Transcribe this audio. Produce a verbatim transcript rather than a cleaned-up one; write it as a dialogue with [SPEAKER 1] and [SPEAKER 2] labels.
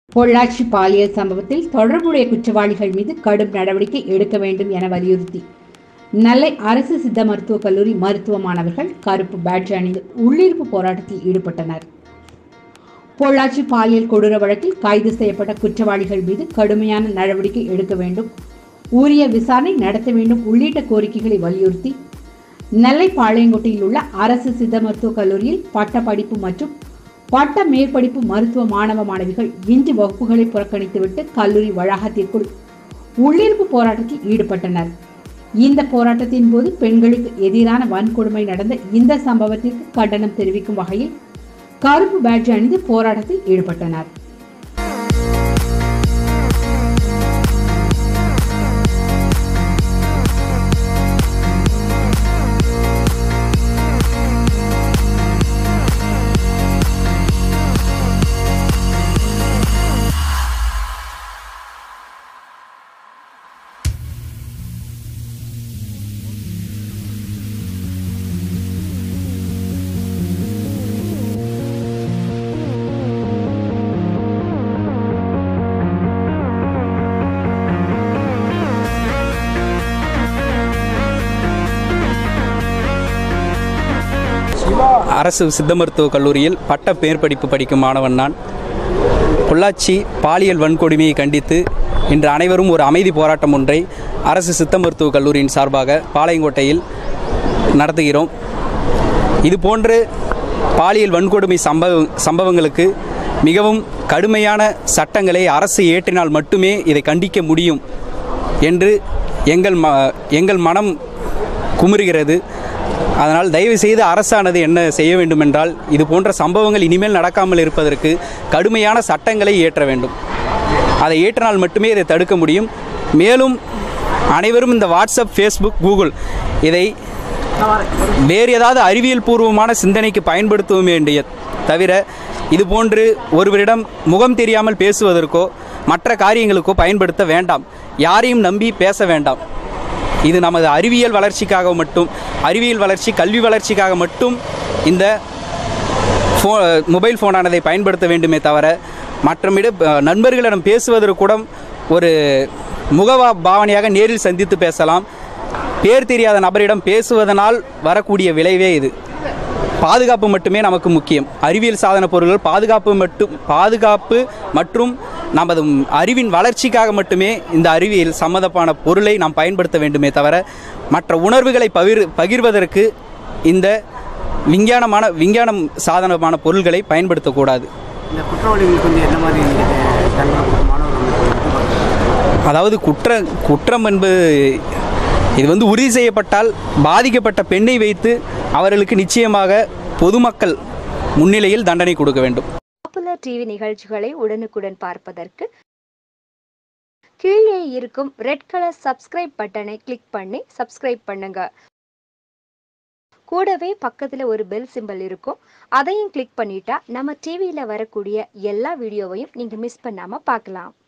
[SPEAKER 1] பொள்ளாச்சி பாலியல் சம்பவத்தில் தொடர்புடைய குற்றவாளிகள் மீது கடும் நடவடிக்கை எடுக்க வேண்டும் என வலியுறுத்தி நெல்லை அரசு சித்த மருத்துவக் கல்லூரி மருத்துவ மாணவர்கள் கருப்பு பேட்ஜ் அணிந்து உள்ளிருப்பு போராட்டத்தில் ஈடுபட்டனர். பொள்ளாச்சி பாலியல் கொடூர வழக்கில் கைது செய்யப்பட்ட குற்றவாளிகள் மீது கடுமையான நடவடிக்கை எடுக்க வேண்டும், உரிய விசாரணை நடத்த வேண்டும் உள்ளிட்ட கோரிக்கைகளை வலியுறுத்தி நெல்லை பாளையங்கோட்டையில் உள்ள அரசு சித்த மருத்துவக் கல்லூரியில் பட்ட படிப்பு மற்றும் பட்ட மேற்படிப்பு மருத்துவ மாணவ மாணவிகள் இன்று வகுப்புகளை புறக்கணித்துவிட்டு கல்லூரி வளாகத்திற்குள் உள்ளிருப்பு போராட்டத்தில் ஈடுபட்டனர். இந்த போராட்டத்தின் போது பெண்களுக்கு எதிரான வன்கொடுமை நடந்த இந்த சம்பவத்திற்கு கண்டனம் தெரிவிக்கும் வகையில் கருப்பு பேட்ஜ் அணிந்து போராட்டத்தில் ஈடுபட்டனர்.
[SPEAKER 2] அரசு சித்த மருத்துவக் கல்லூரியில் பட்ட மேற்படிப்பு படிக்கும் மாணவன் நான். பொள்ளாச்சி பாலியல் வன்கொடுமையை கண்டித்து இன்று அனைவரும் ஒரு அமைதி போராட்டம் ஒன்றை அரசு சித்த மருத்துவக் கல்லூரியின் சார்பாக பாளையங்கோட்டையில் நடத்துகிறோம். இதுபோன்று பாலியல் வன்கொடுமை சம்பவ சம்பவங்களுக்கு மிகவும் கடுமையான சட்டங்களை அரசு ஏற்றினால் மட்டுமே இதை கண்டிக்க முடியும் என்று எங்கள் ம எங்கள் மனம் குமுறுகிறது. அதனால் தயவு செய்து அரசானது என்ன செய்ய வேண்டும் என்றால், இது போன்ற சம்பவங்கள் இனிமேல் நடக்காமல் இருப்பதற்கு கடுமையான சட்டங்களை ஏற்ற வேண்டும். அதை ஏற்றினால் மட்டுமே இதை தடுக்க முடியும். மேலும் அனைவரும் இந்த வாட்ஸ்அப், ஃபேஸ்புக், கூகுள் இதை வேறு ஏதாவது அறிவியல் பூர்வமான சிந்தனைக்கு பயன்படுத்த வேண்டிய தவிர இதுபோன்று ஒருவரிடம் முகம் தெரியாமல் பேசுவதற்கோ மற்ற காரியங்களுக்கோ பயன்படுத்த வேண்டாம். யாரையும் நம்பி பேச வேண்டாம். இது நமது அறிவியல் வளர்ச்சிக்காக மட்டும் அறிவியல் வளர்ச்சி கல்வி வளர்ச்சிக்காக மட்டும் இந்த ஃபோ மொபைல் ஃபோனானதை பயன்படுத்த வேண்டுமே தவிர மற்றமிட நண்பர்களிடம் பேசுவதற்கு கூட ஒரு முகவா பாவனையாக நேரில் சந்தித்து பேசலாம். பேர் தெரியாத நபரிடம் பேசுவதனால் வரக்கூடிய விளைவே இது. பாதுகாப்பு மட்டுமே நமக்கு முக்கியம். அறிவியல் சாதன பொருட்கள் பாதுகாப்பு மட்டும் பாதுகாப்பு மற்றும் நமது அறிவின் வளர்ச்சிக்காக மட்டுமே இந்த அறிவியல் சம்மந்தமான பொருளை நாம் பயன்படுத்த வேண்டுமே தவிர மற்ற உணர்வுகளை பகிர் பகிர்வதற்கு இந்த விஞ்ஞானமான விஞ்ஞானம் சாதனமான பொருள்களை பயன்படுத்தக்கூடாது.
[SPEAKER 3] இந்த குற்றவாளிகளுக்கு வந்து என்ன மாதிரி
[SPEAKER 2] அதாவது குற்ற குற்றம் என்பது இது வந்து உறுதி செய்யப்பட்டால் பாதிக்கப்பட்ட பெண்ணை வைத்து அவர்களுக்கு நிச்சயமாக பொதுமக்கள் முன்னிலையில் தண்டனை கொடுக்க வேண்டும்.
[SPEAKER 4] பாப்புலர் டிவி நிகழ்ச்சிகளை உடனுக்குடன் பார்ப்பதற்கு கீழே இருக்கும் ரெட் கலர் சப்ஸ்கிரைப் பட்டனை கிளிக் பண்ணி சப்ஸ்கிரைப் பண்ணுங்க. கூடவே பக்கத்துல ஒரு பெல் சிம்பல் இருக்கும், அதையும் கிளிக் பண்ணிட்டா நம்ம டிவியில வரக்கூடிய எல்லா வீடியோவையும் நீங்க மிஸ் பண்ணாம பார்க்கலாம்.